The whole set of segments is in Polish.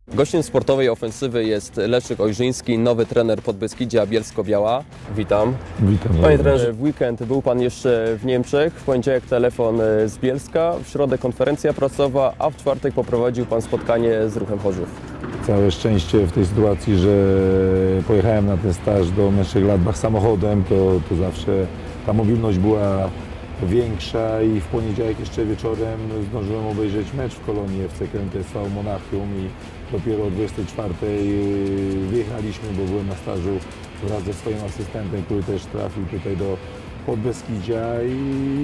Gościem sportowej ofensywy jest Leszek Ojrzyński, nowy trener Podbeskidzia Bielsko-Biała. Witam. Witam. Panie trenerze, w weekend był Pan jeszcze w Niemczech, w poniedziałek telefon z Bielska, w środę konferencja prasowa, a w czwartek poprowadził Pan spotkanie z Ruchem Chorzów. Całe szczęście w tej sytuacji, że pojechałem na ten staż do Mönchengladbach samochodem, to zawsze ta mobilność była większa i w poniedziałek jeszcze wieczorem zdążyłem obejrzeć mecz w Kolonii FC KMTSV Monachium i dopiero o 24 wyjechaliśmy, bo byłem na stażu wraz ze swoim asystentem, który też trafił tutaj do Podbeskidzia i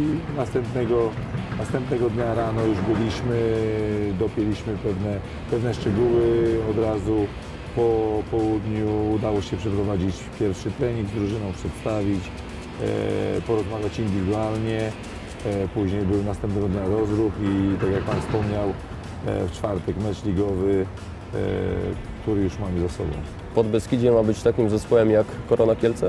następnego dnia rano już byliśmy, dopięliśmy pewne szczegóły. Od razu po południu udało się przeprowadzić pierwszy trening z drużyną, przedstawić, porozmawiać indywidualnie. Później był następnego dnia rozruch i tak jak Pan wspomniał, w czwartek mecz ligowy, który już mamy za sobą. Podbeskidzie ma być takim zespołem jak Korona Kielce?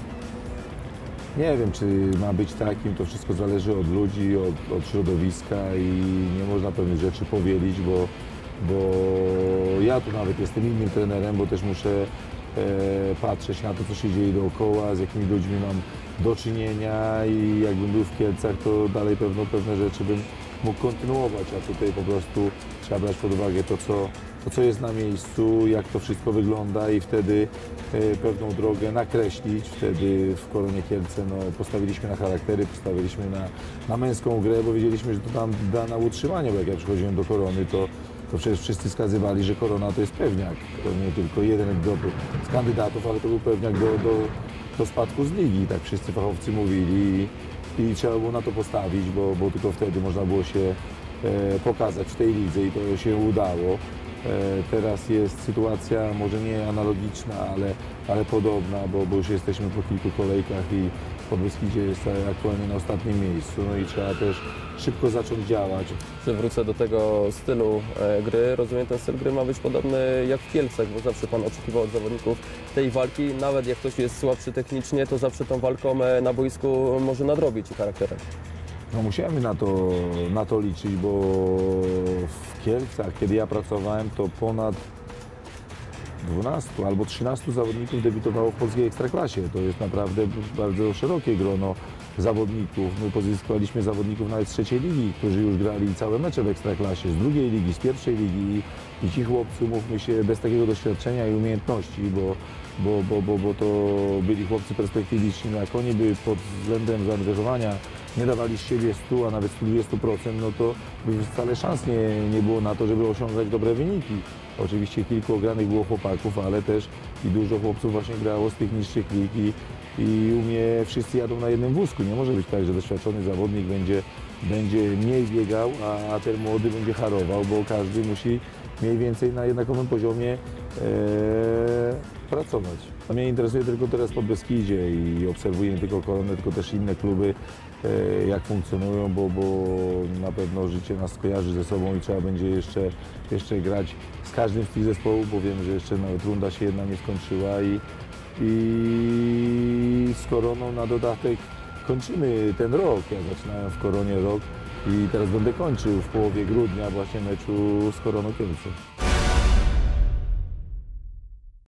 Nie wiem, czy ma być takim, to wszystko zależy od ludzi, od środowiska i nie można pewnych rzeczy powielić, bo ja tu nawet jestem innym trenerem, bo też muszę patrzeć na to, co się dzieje dookoła, z jakimi ludźmi mam do czynienia i jakbym był w Kielcach, to dalej pewne rzeczy bym mógł kontynuować, a tutaj po prostu trzeba brać pod uwagę to, co jest na miejscu, jak to wszystko wygląda i wtedy pewną drogę nakreślić. Wtedy w Koronie Kielce postawiliśmy na charaktery, postawiliśmy na męską grę, bo wiedzieliśmy, że to nam da na utrzymanie, bo jak ja przychodziłem do Korony, to przecież wszyscy wskazywali, że Korona to jest pewniak. To nie tylko jeden z kandydatów, ale to był pewniak do spadku z ligi. Tak wszyscy fachowcy mówili i trzeba było na to postawić, bo tylko wtedy można było się pokazać w tej lidze i to się udało. Teraz jest sytuacja może nie analogiczna, ale podobna, bo już jesteśmy po kilku kolejkach i Podbeskidzie jest aktualnie na ostatnim miejscu, no i trzeba też szybko zacząć działać. Wrócę do tego stylu gry. Rozumiem, ten styl gry ma być podobny jak w Kielcach, bo zawsze Pan oczekiwał od zawodników tej walki. Nawet jak ktoś jest słabszy technicznie, to zawsze tą walką na boisku może nadrobić i charakterem. No musiałem na to liczyć, bo w Kielcach, kiedy ja pracowałem, to ponad 12 albo 13 zawodników debiutowało w polskiej Ekstraklasie. To jest naprawdę bardzo szerokie grono zawodników. My pozyskaliśmy zawodników nawet z trzeciej ligi, którzy już grali całe mecze w Ekstraklasie, z drugiej ligi, z pierwszej ligi i ci chłopcy, mówmy się, bez takiego doświadczenia i umiejętności, bo to byli chłopcy perspektywiczni, jak oni by pod względem zaangażowania nie dawali z siebie 100, a nawet 120%, no to by wcale szans nie było na to, żeby osiągać dobre wyniki. Oczywiście kilku ogranych było chłopaków, ale też i dużo chłopców właśnie grało z tych niższych lig i u mnie wszyscy jadą na jednym wózku. Nie może być tak, że doświadczony zawodnik będzie mniej biegał, a ten młody będzie harował, bo każdy musi mniej więcej na jednakowym poziomie pracować. A mnie interesuje tylko teraz Podbeskidzie i obserwuję nie tylko Koronę, tylko też inne kluby, jak funkcjonują, bo na pewno życie nas kojarzy ze sobą i trzeba będzie jeszcze grać z każdym z tych zespołów, bo wiem, że jeszcze nawet runda się jedna nie skończyła i z Koroną na dodatek kończymy ten rok. Ja zaczynałem w Koronie rok i teraz będę kończył w połowie grudnia właśnie meczu z Koroną Kielce.